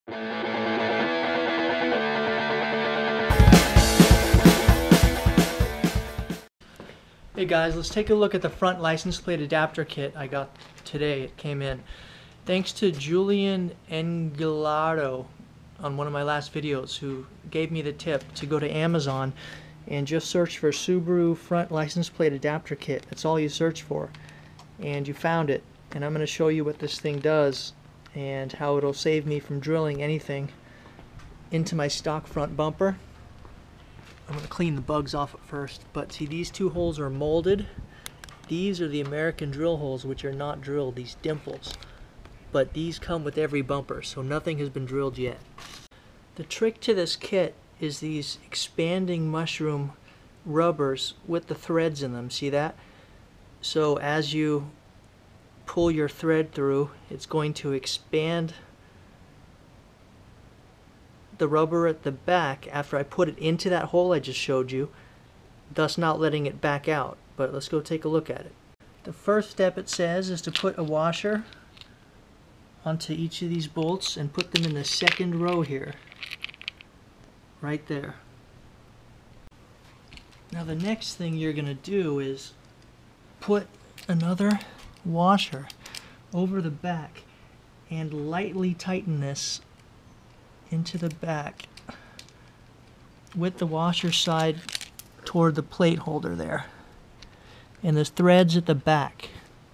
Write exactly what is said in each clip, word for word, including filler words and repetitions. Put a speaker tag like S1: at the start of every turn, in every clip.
S1: Hey guys, let's take a look at the front license plate adapter kit I got today. It came in. Thanks to Julian Engelaro on one of my last videos who gave me the tip to go to Amazon and just search for Subaru front license plate adapter kit. That's all you search for. And you found it. And I'm going to show you what this thing does and how it'll save me from drilling anything into my stock front bumper. I'm going to clean the bugs off at first, but see, these two holes are molded. These are the American drill holes, which are not drilled, these dimples. But these come with every bumper, so nothing has been drilled yet. The trick to this kit is these expanding mushroom rubbers with the threads in them. See that? So as you pull your thread through, it's going to expand the rubber at the back after I put it into that hole I just showed you, thus not letting it back out. But let's go take a look at it. The first step, it says, is to put a washer onto each of these bolts and put them in the second row here, right there. Now the next thing you're going to do is put another washer over the back and lightly tighten this into the back with the washer side toward the plate holder there. And there's threads at the back.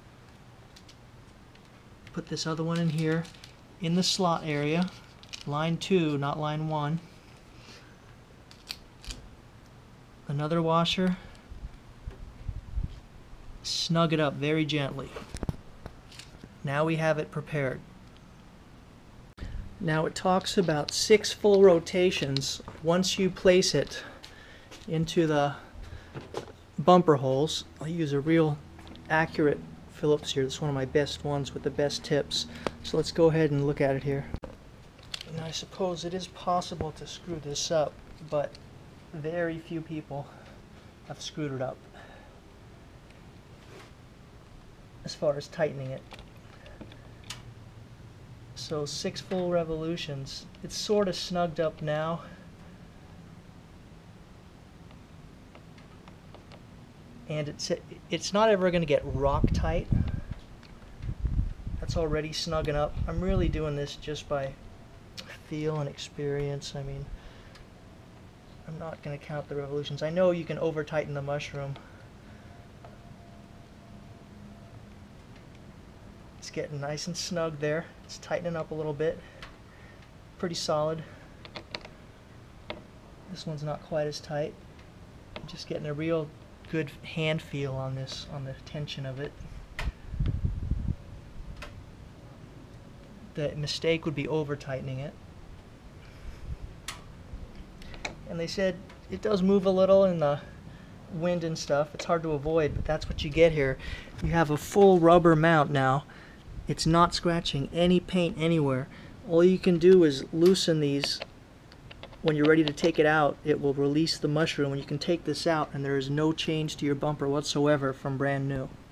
S1: Put this other one in here in the slot area, line two, not line one. Another washer. Snug it up very gently. Now we have it prepared. Now it talks about six full rotations once you place it into the bumper holes. I'll use a real accurate Phillips here. This is one of my best ones with the best tips. So let's go ahead and look at it here. And I suppose it is possible to screw this up, but very few people have screwed it up as far as tightening it. So six full revolutions. It's sort of snugged up now. And it's it's not ever going to get rock tight. That's already snugging up. I'm really doing this just by feel and experience. I mean, I'm not going to count the revolutions. I know you can over tighten the mushroom. It's getting nice and snug there. It's tightening up a little bit. Pretty solid. This one's not quite as tight. I'm just getting a real good hand feel on this, on the tension of it. The mistake would be over tightening it. And they said it does move a little in the wind and stuff. It's hard to avoid, but that's what you get here. You have a full rubber mount now. It's not scratching any paint anywhere. All you can do is loosen these. When you're ready to take it out, it will release the mushroom, and you can take this out and there is no change to your bumper whatsoever from brand new.